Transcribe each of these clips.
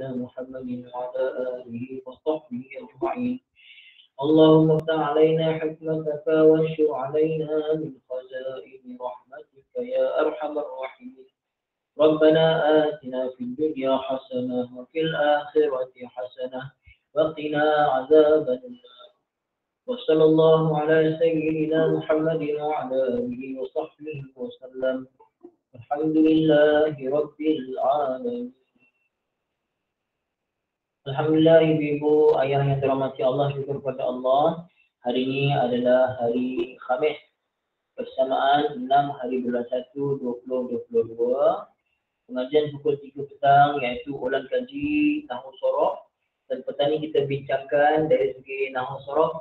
سيدنا محمد وعلى آله وصحبه أجمعين. اللهم افتح علينا حكمتك وانشر علينا من خزائن رحمتك يا أرحم الراحمين. ربنا آتنا في الدنيا حسنة وفي الآخرة حسنة وقنا عذاب النار. وصلى الله على سيدنا محمد وعلى آله وصحبه وسلم. الحمد لله رب العالمين. Alhamdulillah ibu-ibu, ayah yang dirahmati Allah, syukur kepada Allah. Hari ini adalah hari Khamis bersamaan 6 hari bulan 1 2022. Pengajian pukul 3 petang iaitu ulang kaji Nahwu Sorof. Dan petang ini kita bincangkan dari segi Nahwu Sorof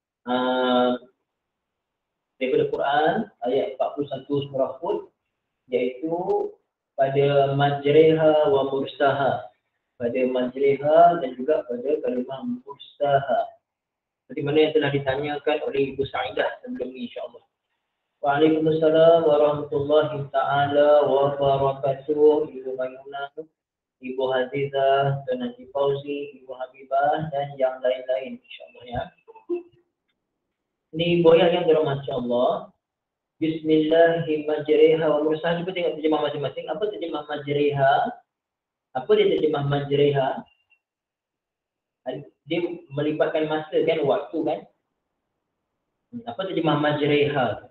daripada Quran ayat 41 surah Hud, iaitu pada majriha wa mursaha, pada majriha dan juga pada kalimah mursaha, seperti mana yang telah ditanyakan oleh Ibu Sa'idah sebelum ini, insyaAllah. Waalaikumsalam warahmatullahi ta'ala wabarakatuh. Ibu Maymunah, Ibu Hazizah, Tuan Haji Fauzi, Ibu Habibah dan yang lain-lain, insyaAllah ya. Ini Ibu yang dirahmati Allah. Bismillahirrahmanirrahim wa mursaha. Cuba tengok terjemah masing-masing. Apa terjemah majriha? Apa dia terjemah majriha? Dia melibatkan masa kan, waktu kan? Apa terjemah majriha?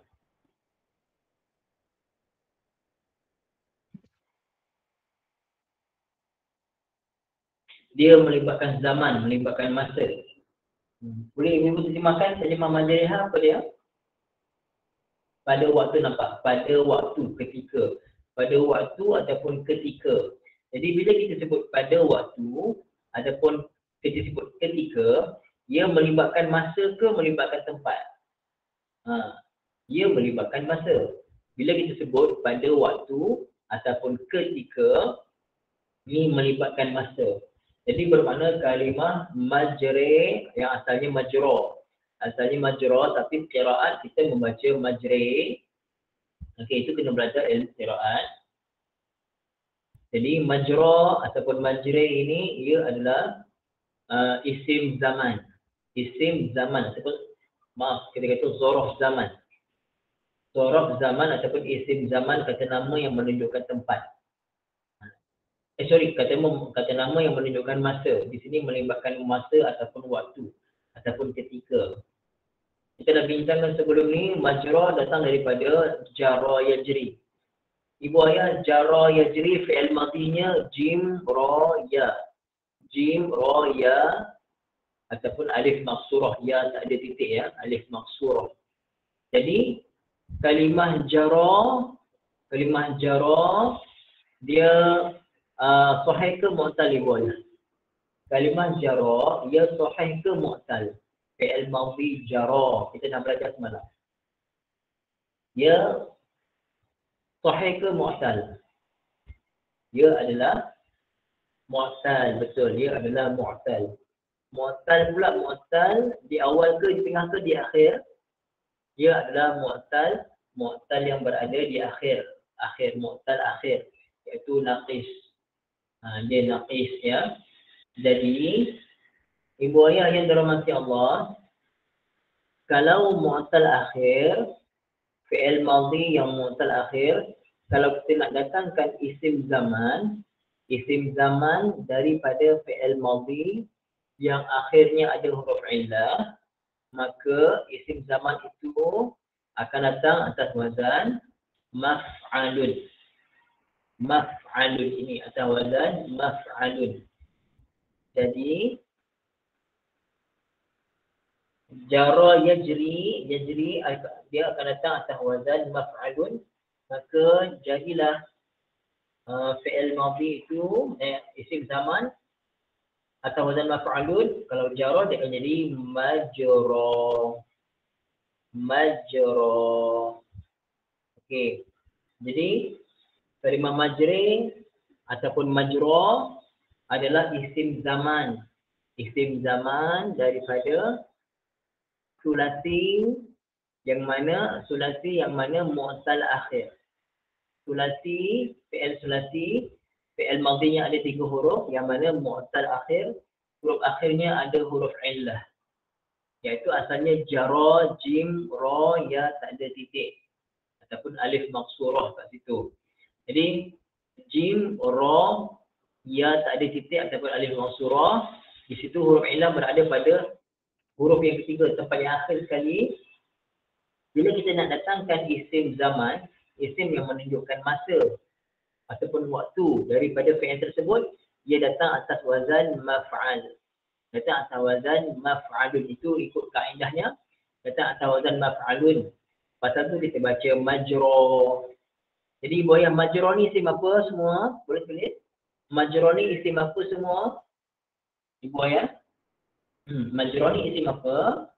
Dia melibatkan zaman, melibatkan masa. Boleh ibu terjemahkan terjemah majriha apa dia? Pada waktu, nampak? Pada waktu, ketika. Pada waktu ataupun ketika. Jadi bila kita sebut pada waktu ataupun kita sebut ketika, ia melibatkan masa ke melibatkan tempat? Ia melibatkan masa. Bila kita sebut pada waktu ataupun ketika, ini melibatkan masa. Jadi bermakna kalimah majri yang asalnya majra. Asalnya majra tapi qiraat kita membaca majri. Okey, itu kena belajar ilmu qiraat. Jadi majra ataupun majri ini ia adalah isim zaman. Isim zaman ataupun kita kata zorof zaman. Zorof zaman ataupun isim zaman, kata nama yang menunjukkan tempat. Kata nama yang menunjukkan masa. Di sini melibatkan masa ataupun waktu ataupun ketika. Kita dah bincangkan sebelum ni, majra datang daripada jara yajri. Ibu ayah, jara yajri fi'il madinya jim ra ya. Jim ra ya ataupun alif maksurah, ya tak ada titik ya, alif maksurah. Jadi kalimah jara dia sahih ke mu'tal ibu ayah? Kalimah jara ia sahih ke mu'tal? Fi'il madhi jara, kita dah belajar semalam. Ia sahih ke mu'tal? Ia adalah mu'tal, betul, ia adalah mu'tal. Mu'tal pula, mu'tal di awal ke, di tengah ke, di akhir? Ia adalah mu'tal yang berada di akhir, mu'tal akhir, iaitu naqis. Dia naqis ya. Jadi ibu ayah yang dirahmati Allah, kalau mu'tal akhir, fi'il madhi yang mu'tal akhir, kalau kita nak datangkan isim zaman daripada fi'il madhi yang akhirnya ada huruf illah, maka isim zaman itu akan datang atas wazan maf'alun. Maf'alun ini atas wazan maf'alun. Jadi jara yajri dia akan datang atas wazan maf'alun, maka jadilah fi'il madhi itu isim zaman atas wazan maf'alun. Kalau jara dia akan jadi majra. Okey. Jadi kalimah majri ataupun majra adalah isim zaman. Isim zaman daripada sulasi yang mana mu'tal akhir. Sulasi, fi'il sulasi fi'il madhinya ada 3 huruf, yang mana mu'tal akhir, huruf akhirnya ada huruf illah. Iaitu asalnya jara, jim, ra, ya, tak ada titik. Ataupun alif maksurah kat situ. Jadi, jim, ra, ya, tak ada titik ataupun alif maksurah. Di situ huruf illah berada pada huruf yang ketiga, tempat yang akhir sekali. Bila kita nak datangkan isim zaman, isim yang menunjukkan masa ataupun waktu daripada fi'il tersebut, ia datang atas wazan maf'al. Datang atas wazan maf'alun, itu ikut kaedahnya. Datang atas wazan maf'alun. Pasal tu kita baca majra. Jadi buaya majra ni isim apa semua? Boleh tulis? Majra ni isim apa semua? Ibu ayah? Majra ni isim apa?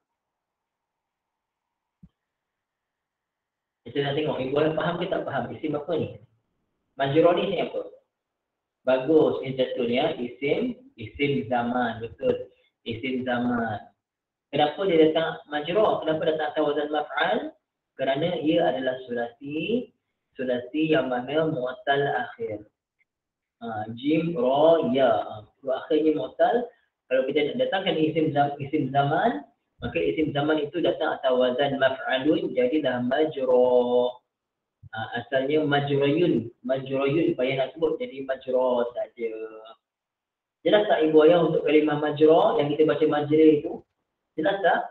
Kita nak tengok ibu ayah faham ke tak faham isim apa ni? Majra ni isim apa? Bagus, yang jatuhnya isim zaman, betul. Isim zaman. Kenapa dia datang majra? Kenapa datang atas wazan maf'al? Kerana ia adalah sulasi yang mana mu'tal akhir. Jim, ra, ya. Akhirnya mu'tal. Kalau kita nak datangkan isim zaman, maka isim zaman itu datang atas wazan maf'alun, jadilah majra. Asalnya majrayun payah nak sebut, jadi majra saja. Jelas tak ibu ayah untuk kalimah majra yang kita baca majra itu? Jelas tak?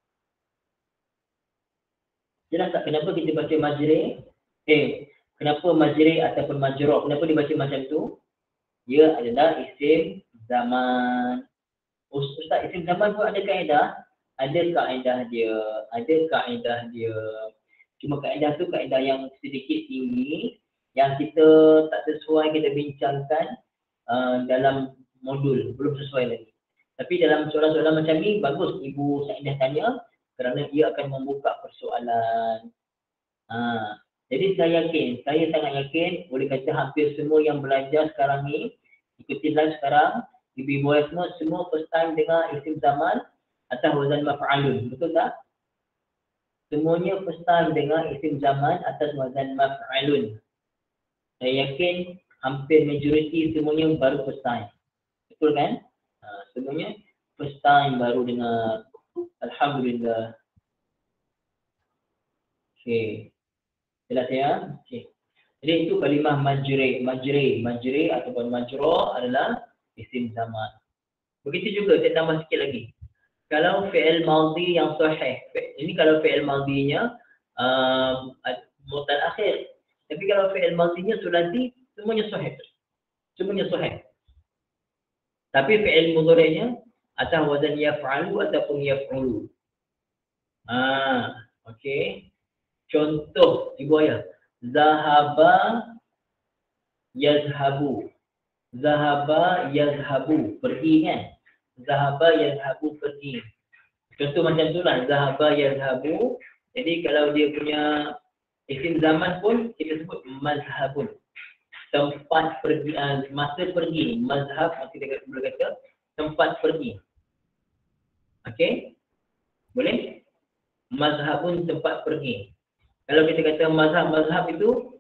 Jelas tak kenapa kita baca majra? Kenapa majra ataupun majra? Kenapa dibaca macam tu? Ia adalah isim zaman. Ustaz, isim zaman pun ada kaedah? Ada kaedah dia. Cuma kaedah tu kaedah yang sedikit tinggi, yang kita tak sesuai kita bincangkan dalam modul, belum sesuai lagi. Tapi dalam soalan-soalan macam ni, bagus Ibu Saidah tanya, kerana ia akan membuka persoalan. Jadi saya sangat yakin, boleh kata hampir semua yang belajar sekarang ni, ikuti live sekarang, ibu-ibu semua first time dengar isim zaman atas wazan maf'alun, betul tak? Semuanya first time dengar isim zaman atas wazan maf'alun. Saya yakin hampir majoriti semuanya baru first time. Betul kan? Semuanya first time baru dengar. Alhamdulillah. Okey. Jelas ya? Okey. Jadi itu kalimah majri ataupun majra adalah isim zaman. Begitu juga saya tambah sikit lagi. Kalau fi'il madhi yang sahih, ini kalau fi'il madhinya mu'tal akhir. Tapi kalau fi'il madhinya sulasi, semuanya sahih. Tapi fi'il mudhari'nya atas wazan yaf'alu ataupun yaf'ulu. Okey. Contoh ibu ayah, zahaba yazhabu. Pergi kan? Zahaba yazhabu, pergi. Contoh macam tu lah, zahaba yazhabu. Jadi kalau dia punya isim zaman pun kita sebut mazhabun. Tempat pergi, masa pergi. Mazhab, kita boleh kata tempat pergi. Okey? Boleh? Mazhabun, tempat pergi. Kalau kita kata mazhab itu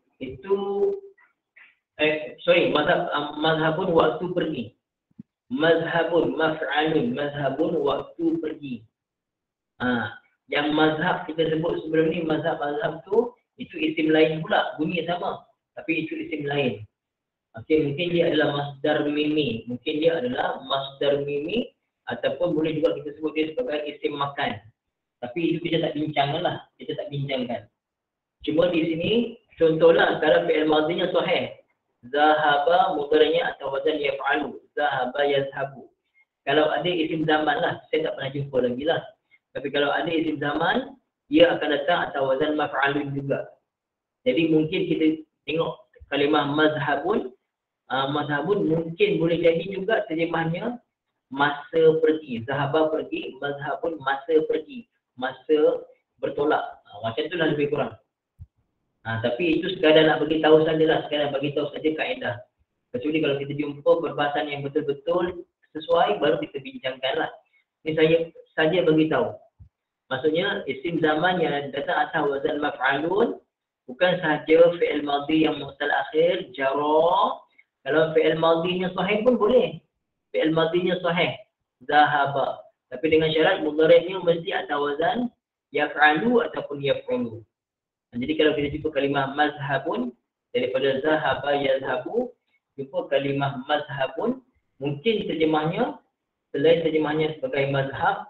mazhabun waktu pergi. Mazhabun maf'alun, mazhabun waktu pergi. Yang mazhab kita sebut sebelum ni, mazhab tu itu isim lain pula, bunyi sama, tapi itu isim lain. Okey, mungkin dia adalah masdar mimi, ataupun boleh juga kita sebut dia sebagai isim makan. Tapi itu kita tak bincangkan. Cuma di sini contohlah, kalau fi'il madhinya sahih, zahaba mudhari'nya atau wazan yaf'alu, zahaba yazhabu. Kalau ada isim zaman lah, saya tak pernah jumpa lagi lah. Tapi kalau ada isim zaman, ia akan datang atau wazan maf'alun juga. Jadi mungkin kita tengok kalimah mazhabun mungkin boleh jadi juga terjemahnya masa pergi. Zahaba pergi, mazhabun masa pergi, masa bertolak. Macam tu lah lebih kurang. Tapi itu sekadar nak bagi tahu sajalah, kaedah. Kecuali kalau kita jumpa perbahasan yang betul-betul sesuai, baru kita bincangkanlah. Ini saya saja bagi tahu. Maksudnya isim zaman yang datang atas wazan maf'alun bukan sahaja fi'il madhi yang mu'tal akhir, jara, Kalau fi'il madhinya sahih pun boleh. Fi'il madhinya sahih. Zahaba. Tapi dengan syarat mudhari'nya mesti atas wazan yaf'alu ataupun yaf'ulu. Jadi kalau kita jumpa kalimah mazhabun daripada zahaba yazhabu, jumpa kalimah mazhabun, mungkin terjemahnya selain terjemahnya sebagai mazhab,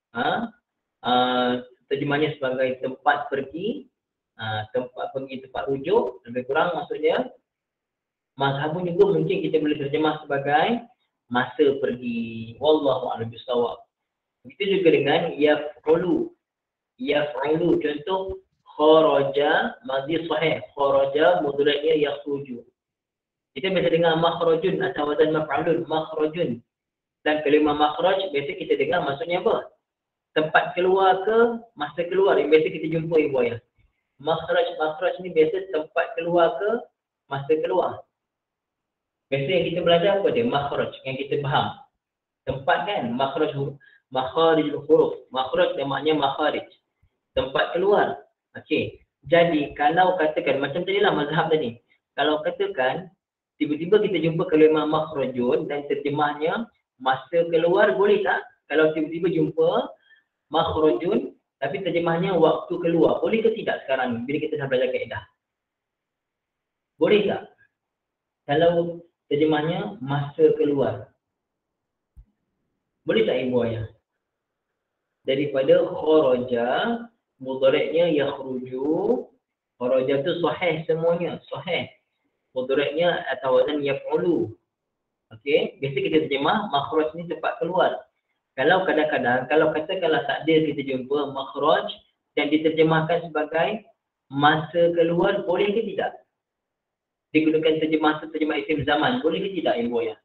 terjemahnya sebagai tempat pergi, tempat pergi, tempat rujuk, lebih kurang maksudnya. Mazhabun juga mungkin kita boleh terjemah sebagai masa pergi. Wallahu a'lam bishawab. Begitu juga dengan yaf'ulu. Yaf'ulu contoh kharaja madhi sahih, kharaja mudhari'nya yakhruju. Kita biasa dengar makhrajun atau wazan maf'alun, makhrajun. Dan kalimah makhraj biasa kita dengar maksudnya apa? Tempat keluar ke masa keluar, yang biasa kita jumpa ibu ayah. Makhraj ni biasa tempat keluar ke masa keluar. Biasa yang kita belajar apa dia? Makhraj, yang kita faham. Tempat kan? Makharijul huruf. Makhraj dia maknanya makharij. Tempat keluar. Okey. Jadi kalau katakan macam tadilah mazhab tadi. Kalau katakan tiba-tiba kita jumpa kalimah makhrajun dan terjemahnya masa keluar, boleh tak? Kalau tiba-tiba jumpa makhrajun tapi terjemahnya waktu keluar, boleh ke tidak sekarang bila kita dah belajar kaedah? Boleh tak? Kalau terjemahnya masa keluar, boleh tak ibu ayah? Daripada kharaja, mudhari'nya yakhruju, kharaja tu sahih semuanya, sahih. Mudhari'nya atau wazan yaf'ulu. Okey, biasa kita terjemah makhraj ni tempat keluar. Kalau kadang-kadang, kalau katakanlah takdir kita jumpa makhraj dan diterjemahkan sebagai masa keluar, boleh ke tidak? Digunakan terjemah isim zaman, boleh ke tidak ibu ayah?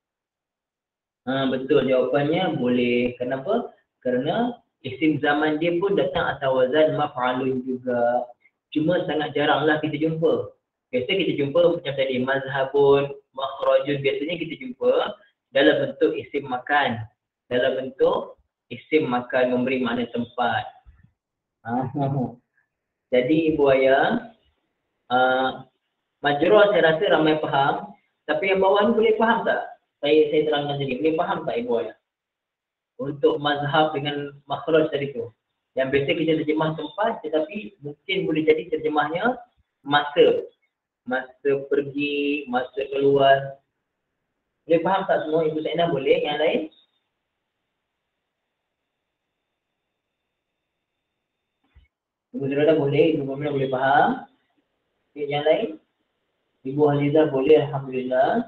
Betul, jawapannya boleh. Kenapa? Kerana isim zaman dia pun datang atas wazan maf'alun juga. Cuma sangat jaranglah kita jumpa. Biasa kita jumpa macam tadi, mazhabun, makhrajun, biasanya kita jumpa dalam bentuk isim makan. Dalam bentuk isim makan, memberi makna tempat. Jadi ibu ayah, majrur saya rasa ramai faham, tapi yang bawah ni boleh faham tak? Saya terangkan tadi, boleh faham tak ibu ayah? Untuk mazhab dengan makhraj tadi tu. Yang biasa kita terjemah tempat, tetapi mungkin boleh jadi terjemahnya masa. Masa pergi, masa keluar. Boleh faham tak semua? Ibu Sainah boleh? Yang lain? Ibu Sainah boleh? Ibu Sainah boleh faham? Okay, yang lain? Ibu Halizah boleh? Alhamdulillah.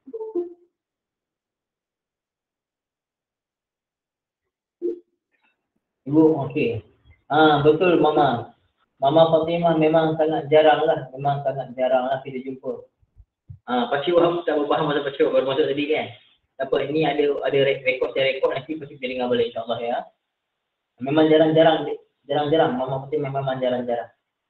Ibu, okey. Betul Mama. Mama Fatimah memang sangat jarang lah. Memang sangat jarang lah kita jumpa. Pakcik Wahab tak faham pasal Pakcik Wahab baru masuk tadi kan? Apa ini ada rekod, saya rekod nanti Pakcik boleh dengar balik insyaAllah ya. Memang jarang-jarang. Mama Fatimah memang jarang-jarang.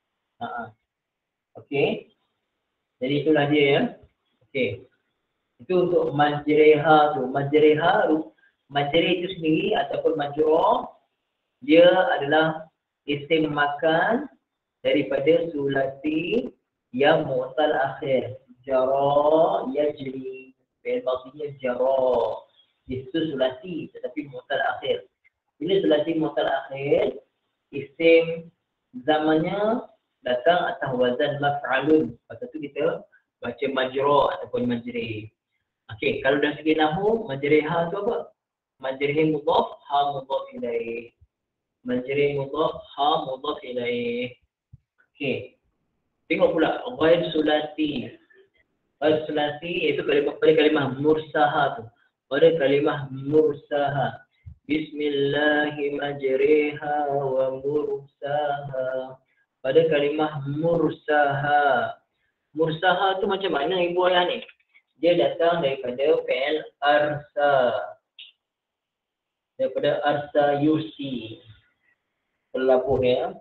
Okey. Jadi itulah dia ya. Okey. Itu untuk majreha tu. Majre itu sendiri ataupun majrur, dia adalah isim makan daripada sulasi yang mu'tal akhir. Jara, yajri. Fi'il madhinya jara. Itu sulasi tetapi mu'tal akhir. Bila sulasi mu'tal akhir, isim zamannya datang atas wazan maf'alun. Lepas tu kita baca majra ataupun majri. Okey, kalau dari segi nahwu, majriha tu apa? Majrihi mudhaf, ha mudhaf ilaih. Majri mudhaf, ha mudhaf ilaih. Okey. Tengok pula ghair sulasi. Ghair sulasi iaitu kalimah mursaha tu. Pada kalimah mursaha. Bismillahi majriha wa mursaha. Pada kalimah mursaha. Mursaha tu macam mana ibu ayah ni? Dia datang daripada fi'il arsa. Daripada arsa yursi. Pelabuh ya.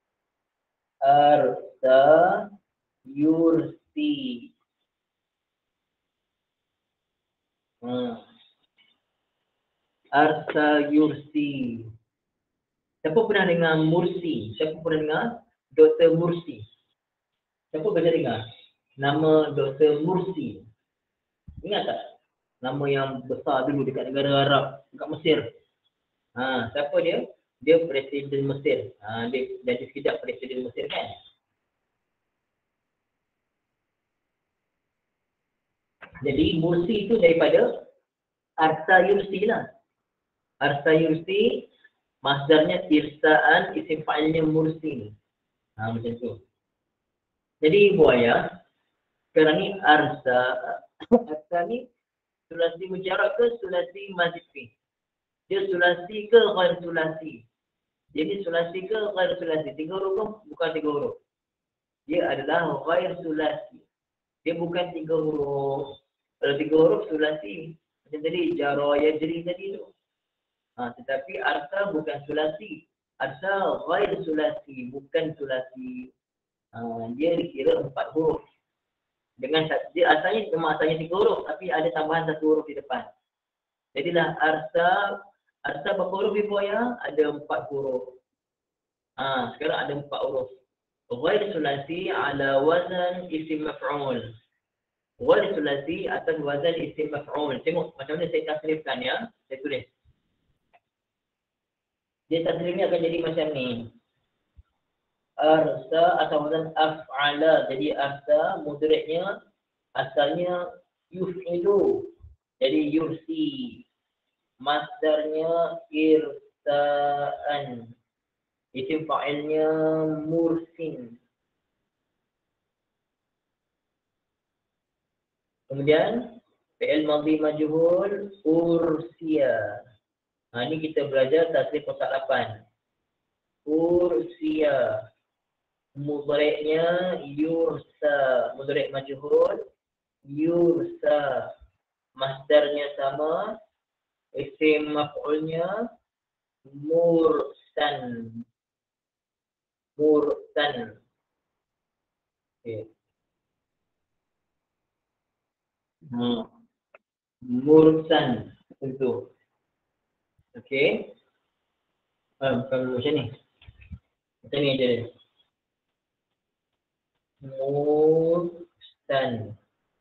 Arsa yursi. Arsa yursi. Siapa pernah dengar Mursi? Siapa pernah dengar Dr. Mursi? Siapa pernah dengar nama Dr. Mursi? Ingat tak? Nama yang besar dulu dekat negara Arab, dekat Mesir. Siapa dia? Dia Presiden Mesir. Dia jadi sekejap Presiden Mesir kan? Jadi Mursi itu daripada Arsa Yursi lah. Arsa Yursi, masdarnya irsaan, isim fa'ilnya Mursi. Macam tu. Jadi ibu ayah, sekarang ni Arsa ni sulasi mujarab ke sulasi mazid? Dia sulasi ke ghair sulasi? Dia ni sulasi ke ghair sulasi? 3 huruf ke bukan 3 huruf? Dia adalah ghair sulasi. Dia bukan 3 huruf. Kalau 3 huruf sulasi. Macam tadi jara yajri tadi tu. Tetapi arsa bukan sulasi. Arsa ghair sulasi, bukan sulasi. Dia dikira 4 huruf. Dengan dia asalnya 3 huruf tapi ada tambahan 1 huruf di depan. Jadilah arsa berapa huruf ibu ayah? Ada 4 huruf. Sekarang ada 4 huruf. Ghair sulasi ala wazan isim maf'ul. Ghair sulasi atas wazan isim maf'ul. Tengok macam mana saya tasrifkan ya. Saya tulis. Dia tasrifnya akan jadi macam ni. Arsa atau wazan af'ala. Jadi arsa mudreknya asalnya yuf'ilu. Jadi yursi. Masdarnya irsaan. Isim fa'ilnya mursin. Kemudian fi'il madhi majhul ursiya. Ini kita belajar tasrif kotak 8. Ursiya. Mudhari'nya yursa. Mudhari' majhul yursa. Masdarnya sama. Isim maf'ulnya mursan. Mursan. Okay. Mursan. Itu. Okey. Bukan macam ni. Macam ni je. Mursan.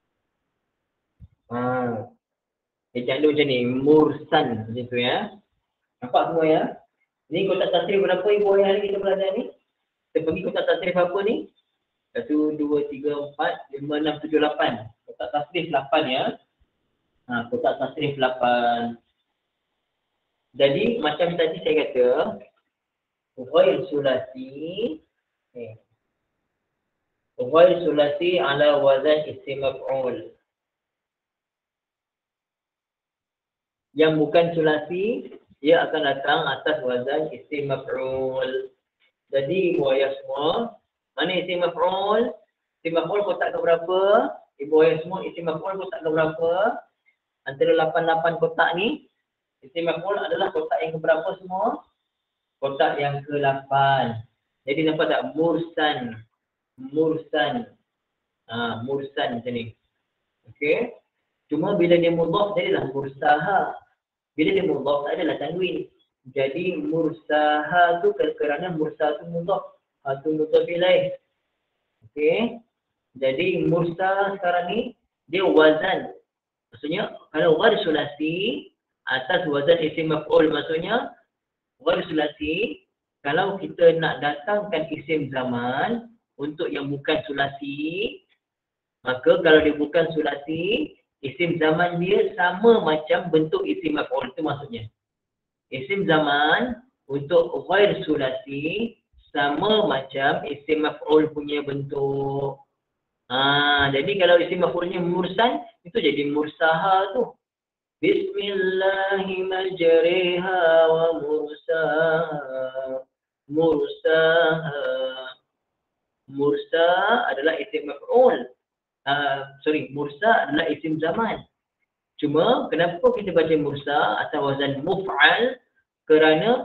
Ejak dia macam ni. Mursan. Macam tu ya. Nampak semua ya? Ni kotak tasrif berapa ibu ayah hari kita belajar ni? Kita pergi kotak tasrif apa ni? 1, 2, 3, 4, 5, 6, 7, 8. Kotak tasrif 8 ya. Kotak tasrif 8. Jadi macam tadi saya kata, ghair sulasi. Ghair sulasi ala wazan isim maf'ul. Yang bukan sulasi, dia akan datang atas wazan isim maf'ul. Jadi ibu ayah semua, mana isim maf'ul? Isim maf'ul kotak ke berapa? Ibu ayah semua, isim maf'ul kotak ke berapa? Antara 8 kotak ni, isim maf'ul adalah kotak yang ke berapa semua? Kotak yang ke-8. Jadi nampak tak? Mursan. Mursan. Mursan macam ni. Okey. Cuma bila dia mudhaf, jadilah mursaha. Bila dia mudhaf, tak adalah tanwin. Jadi mursaha tu kerana mursaha tu mudhaf. Tu mudhaf ilaih. Okey. Jadi mursa sekarang ni, dia wazan. Maksudnya, kalau ghair sulasi, atas wazan isim maf'ul. Maksudnya, ghair sulasi, kalau kita nak datangkan isim zaman untuk yang bukan sulasi, maka kalau dia bukan sulasi, isim zaman dia sama macam bentuk isim maf'ul. Itu maksudnya. Isim zaman untuk ghair sulasi sama macam isim maf'ul punya bentuk. Jadi kalau isim maf'ulnya mursan, itu jadi mursaha tu. Bismillahi majriha wa mursaha. Mursaha. Mursa adalah isim maf'ul. Mursa adalah isim zaman. Cuma kenapa kita baca mursa atau wazan muf'al? Kerana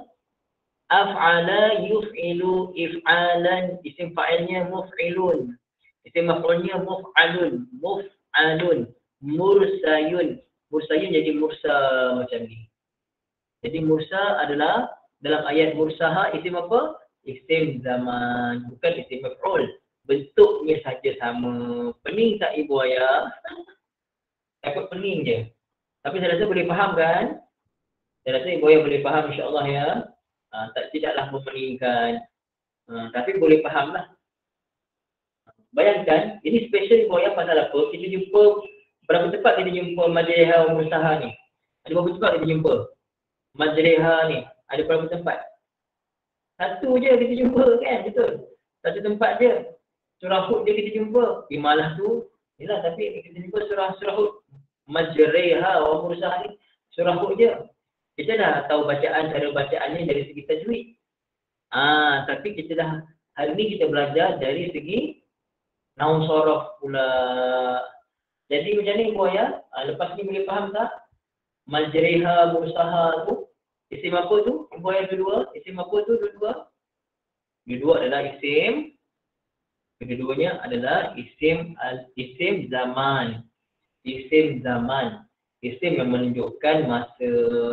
af'ala yuf'ilu if'alan, isim fa'ilnya muf'ilun. Isim maf'ulnya muf'alun. Muf'alun. Mursayun. Mursayun jadi mursa macam ni. Jadi mursa adalah dalam ayat mursaha isim apa? Isim zaman, bukan isim maf'ul. Bentuknya saja sama. Pening tak ibu ayah? takut pening je. Tapi saya rasa boleh faham kan? Saya rasa ibu ayah boleh faham insya-Allah ya. Tidaklah memeningkan. Tapi boleh faham lah. Bayangkan, ini special ibu ayah pasal apa? Kita jumpa, berapa tempat kita jumpa majlis usaha ni? Ada berapa tempat kita jumpa? Majlis ni, ada berapa tempat? Satu je kita jumpa kan, betul? Satu tempat je. Surah Hud je kita jumpa. Malah tu, yelah tapi kita jumpa surah Hud. Majlis usaha ni, surah Hud je. Kita dah tahu bacaan, cara bacaannya dari segi tajwid. Tapi kita dah, hari ni kita belajar dari segi naum sorof pula. Jadi macam ni ibu ayah, lepas ni boleh faham tak? Majriha usaha tu, isim apa tu? Ibu ayah dua-dua, isim apa tu dua-dua? Dua-dua adalah isim. Kedua-duanya adalah isim zaman. Isim zaman. Isim yang menunjukkan masa.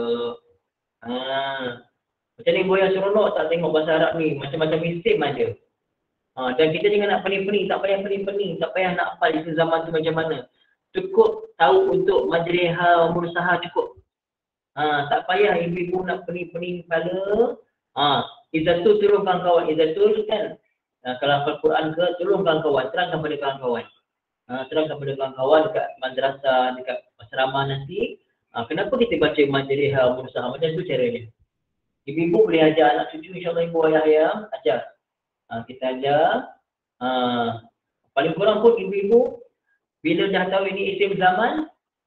Macam ni ibu ayah seronok tak tengok bahasa Arab ni, macam-macam isim aja. Dan kita jangan nak pening-pening, tak payah pening-pening, tak payah nak hafal isim zaman tu macam mana. Cukup tahu untuk majlis usaha cukup. Tak payah ibu-ibu nak pening-pening kepala. Izatul turunkan kawan, izatul kan. Kalau hafal Quran ke, turunkan kawan, terangkan pada kawan-kawan. Terangkan pada kawan-kawan dekat madrasah, dekat asrama nanti. Kenapa kita baca majlis usaha macam tu caranya? Ibu-ibu boleh ajar anak cucu, insya-Allah ibu ayah ajar. Kita ajar. Paling kurang pun ibu-ibu bila dah tahu ini isim zaman,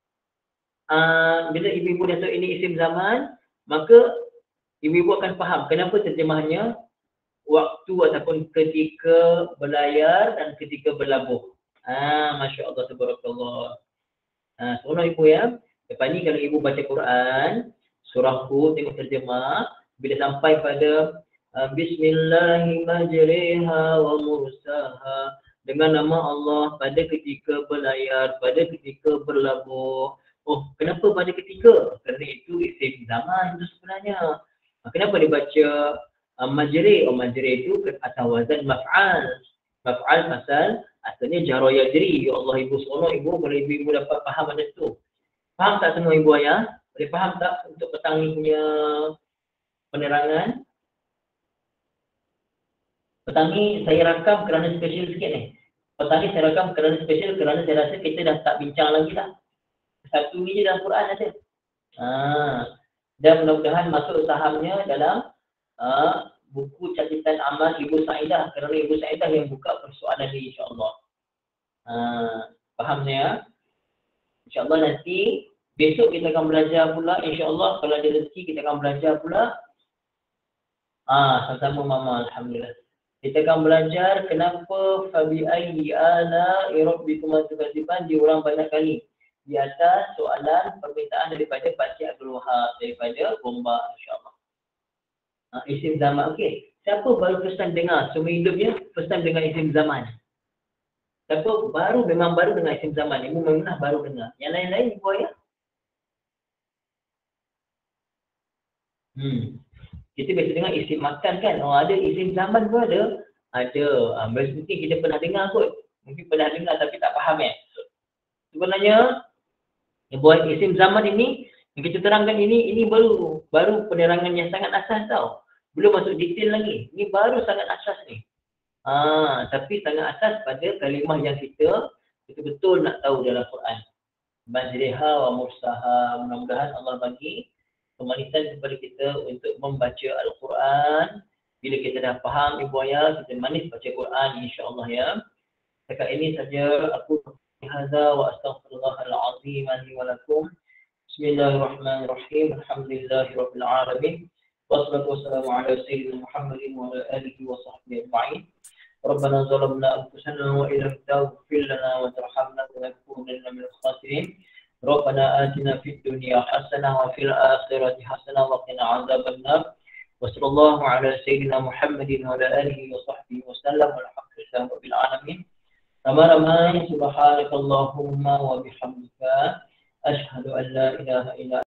bila ibu-ibu dah tahu ini isim zaman, maka ibu-ibu akan faham kenapa terjemahnya waktu ataupun ketika berlayar dan ketika berlabuh. Masya-Allah, tabarakallah. Seronok ibu ya. Lepas ni kalau ibu baca Quran, surah Hud, tengok terjemah, bila sampai pada Bismillahirrahmanirrahim wa mursaha, dengan nama Allah pada ketika berlayar, pada ketika berlabuh. Oh, kenapa pada ketika? Kerana itu isim zaman itu sebenarnya. Kenapa dibaca majri? Majri itu atas wazan maf'al. Maf'al pasal asalnya jara yajri. Ya Allah ibu seronok ibu, kalau ibu dapat faham macam tu. Faham tak semua ibu ayah? Boleh faham tak untuk petang ni punya penerangan? Petang ni saya rakam kerana special sikit ni. Petang ni saya rakam kerana special kerana saya rasa kita dah tak bincang lagi lah. Satu ni je dalam Quran ada. Dan mudah-mudahan masuk sahamnya dalam buku catatan amal Ibu Sa'idah, kerana Ibu Sa'idah yang buka persoalan ni insya-Allah. Faham ya? InsyaAllah nanti besok kita akan belajar pula, insyaAllah kalau ada rezeki kita akan belajar pula. Sama-sama mama, alhamdulillah. Kita akan belajar kenapa fabi ayyi ala rabbikum tukadziban diulang banyak kali di atas soalan permintaan daripada Pakcik Abdul Wahab daripada Gombak, insyaAllah. Isim zaman, okey. Siapa baru first time dengar semua hidupnya first time dengar isim zaman? Siapa baru, memang baru dengar isim zaman? Ibu Maimunah baru dengar. Yang lain-lain ibu ayah? Kita biasa dengar isim makan kan? Ada isim zaman pun ada. Mungkin kita pernah dengar kot. Mungkin pernah dengar tapi tak faham Sebenarnya buat isim zaman ini yang kita terangkan ini baru penerangan yang sangat asas tau. Belum masuk detail lagi. Ini baru sangat asas ni. Tapi sangat asas pada kalimah yang kita betul-betul nak tahu dalam Quran. Majriha wa mursaha. Mudah-mudahan Allah bagi kemanisan kepada kita untuk membaca Al-Quran. Bila kita dah faham ibu ayah, kita manis baca Quran insya-Allah ya. Setakat ini saja aku hadza wa astaghfirullahal azim li wa lakum. Bismillahirrahmanirrahim. Alhamdulillahirabbil alamin. Wassalatu wassalamu ala sayyidina Muhammadin wa ala alihi wa sahbihi ajma'in. Rabbana zalamna anfusana wa illam taghfir lana wa tarhamna lanakunanna minal khasirin. Rabbana atina fid dunya hasanah wa fil akhirati hasanah wa qina adzabannar. Wassallallahu ala sayyidina Muhammadin wa ala alihi wa sahbihi wasallam. Walhamdulillahi rabbil alamin. Ramai-ramai subhanakallahumma wa bihamdika asyhadu an la ilaha illa